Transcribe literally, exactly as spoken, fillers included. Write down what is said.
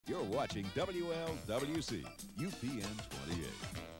You're watching W L W C, U P N twenty-eight.